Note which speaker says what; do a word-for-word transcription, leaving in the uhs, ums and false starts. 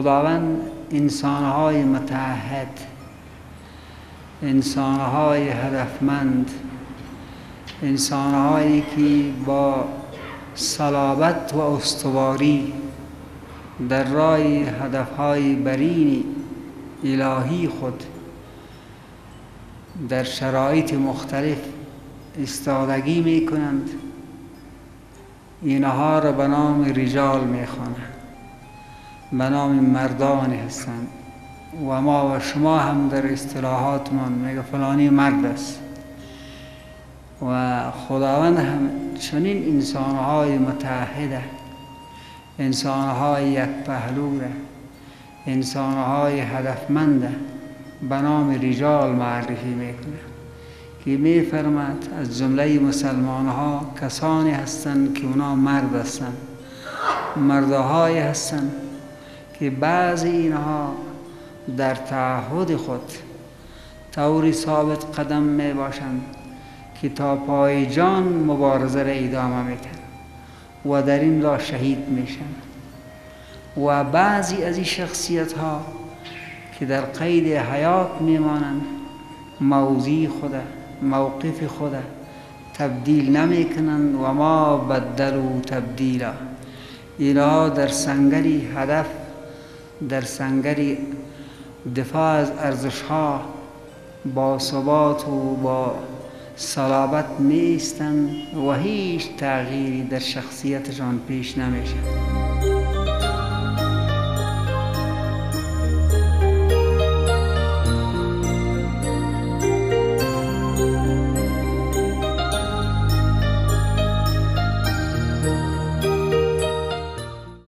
Speaker 1: خداوند انسانهای متعهد، انسانهای هدفمند، انسانهایی که با صلابت و استواری در راه هدفهای برین الهی خود در شرایط مختلف استادگی می کنند، اینها را به نام رجال می خوانند، به نام مردان هستند و ما و شما هم در اصطلاحاتمان میگه فلانی مرد است. و خداوند هم چنین انسانهای متعهده، انسانهای یک پهلوره، انسانهای هدفمنده به نام رجال معرفی میکنه که میفرماد از جمله مسلمان ها کسانی هستند که اونا مرد هستند، مردهای هستند که بعضی اینها در تعهد خود طوری ثابت قدم می باشند که تا پای جان مبارزه را ادامه میتن و در این راه شهید میشن. و بعضی از این شخصیت ها که در قید حیات میمانند موضع خود موقف خود تبدیل نمیکنند و ما بدلوا تبدیلا. اینها در سنگری هدف، در سنگری دفاع از ارزش ها با ثبات و با صلابت می ایستند و هیچ تغییری در شخصیتشان پیش نمیشه.